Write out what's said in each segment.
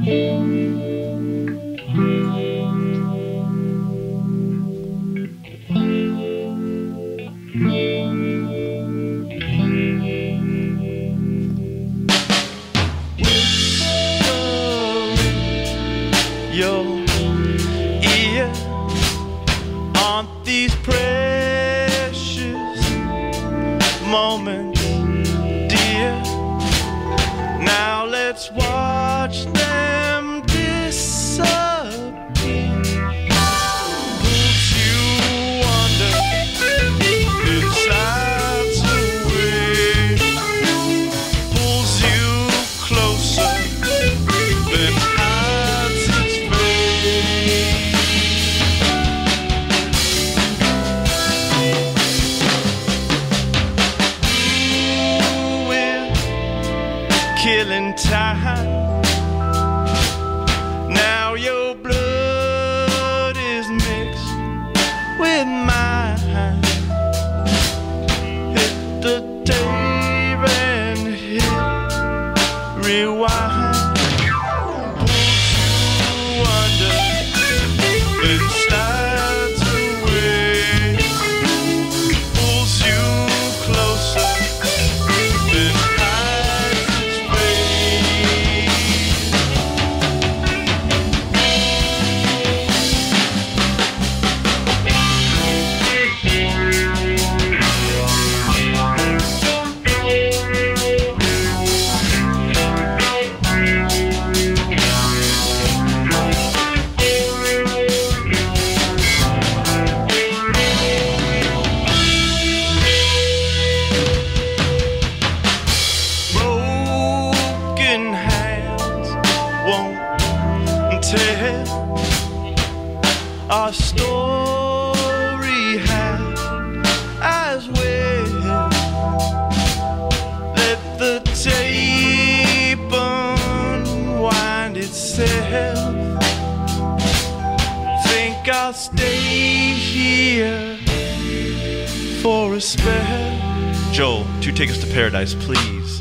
Your ear, aren't these precious moments, dear? Now let's watch them disappear. Pulls you under, it slides away. Pulls you closer, then hides its face. Ooh, we're killing time. Now your blood is mixed with mine. Hit the tape and hit rewind. Pulls you under, it slides away. Pulls you closer, then hides its face. Broken hands won't tell our story has as well. Let the tape unwind itself. Think I'll stay here for a spell. Joel, 2 tickets to paradise, please.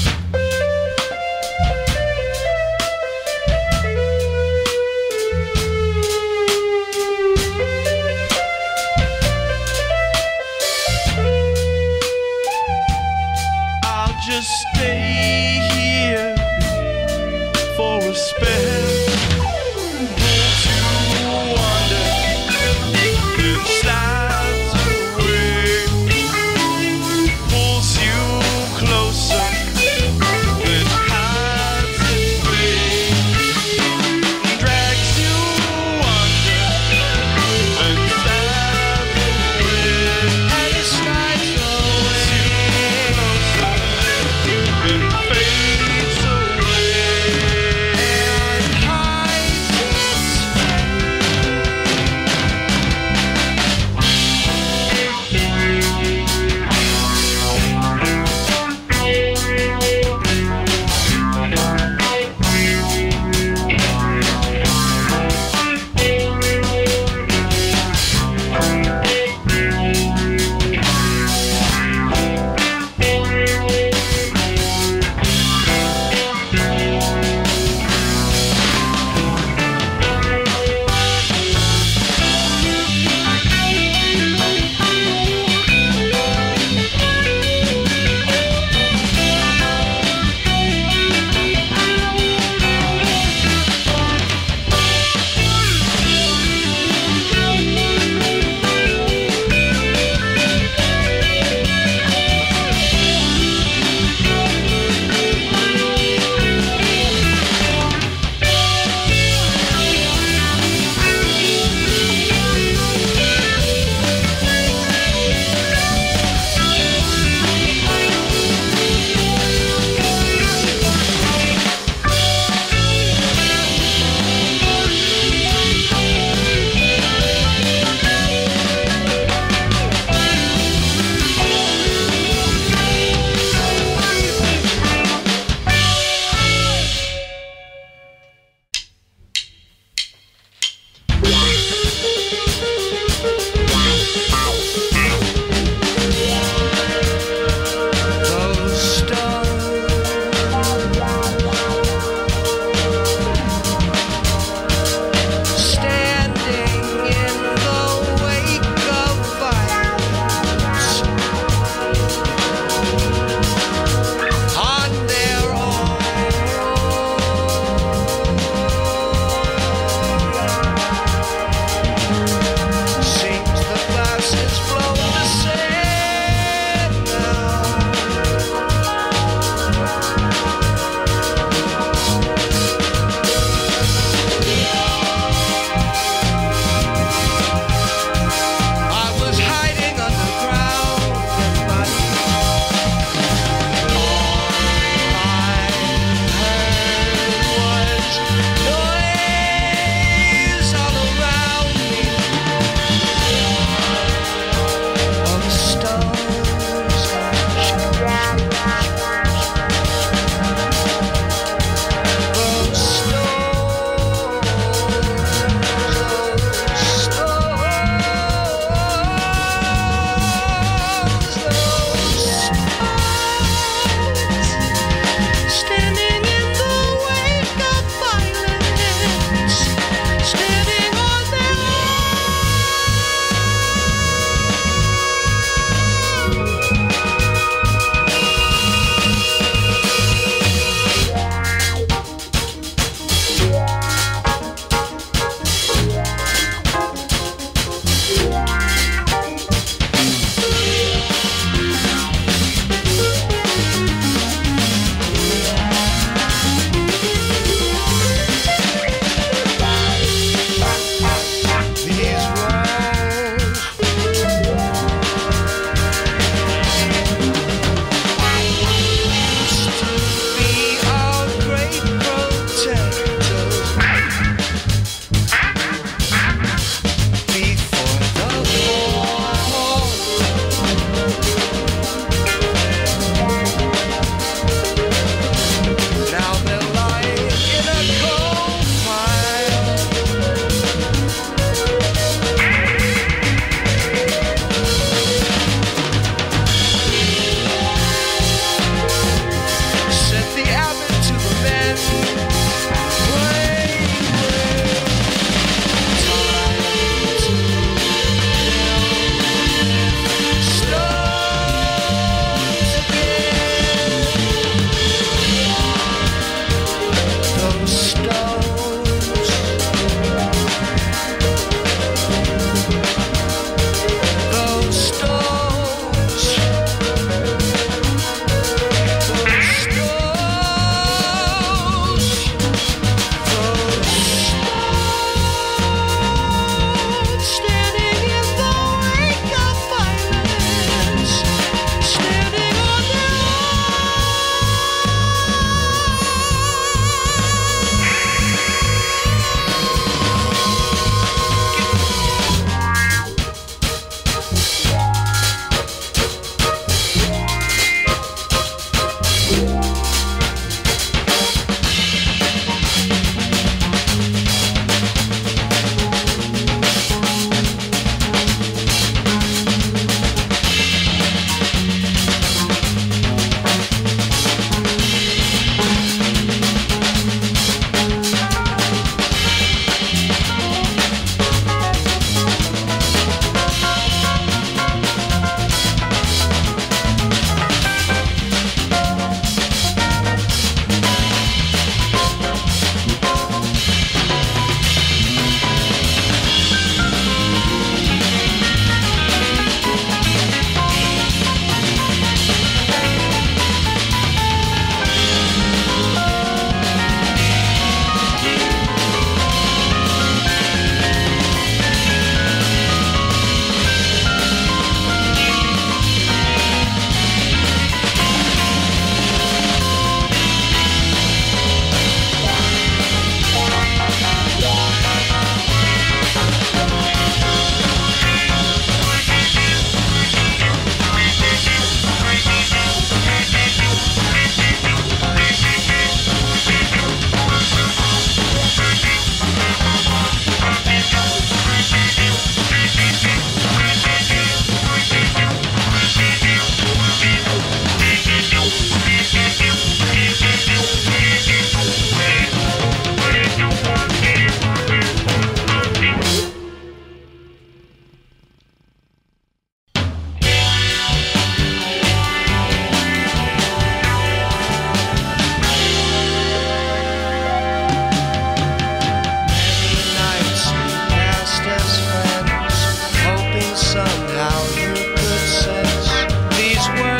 I'll just stay here for a spell. Pulls you under, it slides away. Pulls you closer, then hides its face. Drags you under, and slides away. And it slides away. Pulls you closer, then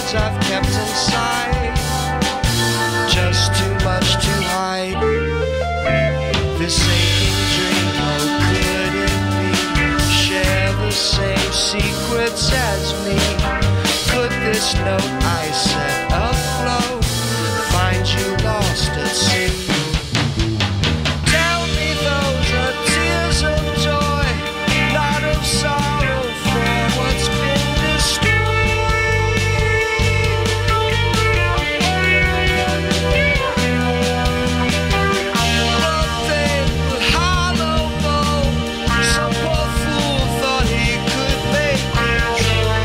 words I've kept inside, just too much to hide. This aching dream, oh could it be, share the same secrets as me? Could this note I set afloat find you lost at sea? Tell me those are tears of joy, not of sorrow for what's been destroyed. Nothing but hollow bone, some poor fool thought he could make his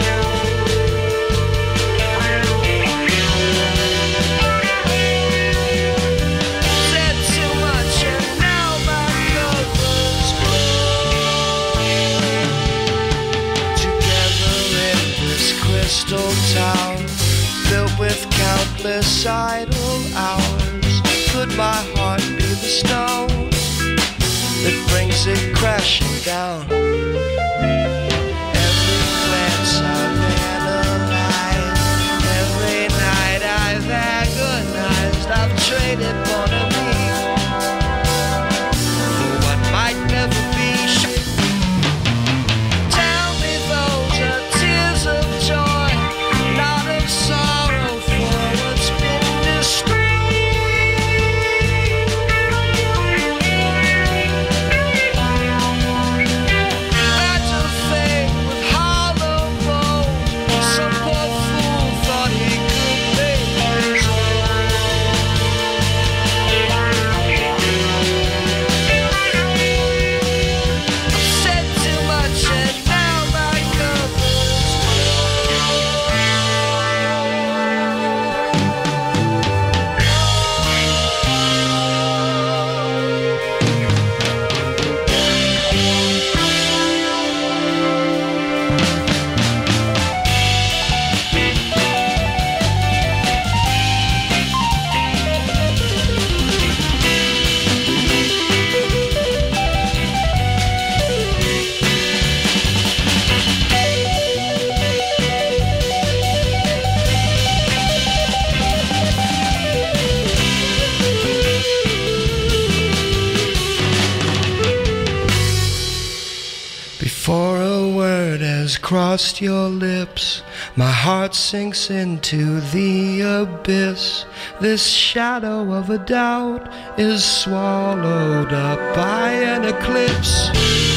said too much and now my cover's blown. Together in this crystal town, built with countless idle hours, could my heart be the stone that brings it crashing down? Every glance I've analyzed, every night I've agonized, I've traded one of me for what might never be. Tell me those are tears of joy, not of sorrow for what's been destroyed. Fragile thing with hollow bones, some poor fool thought he could make his said too much and now my cover's before a word has crossed your lips, my heart sinks into the abyss. This shadow of a doubt is swallowed up by an eclipse.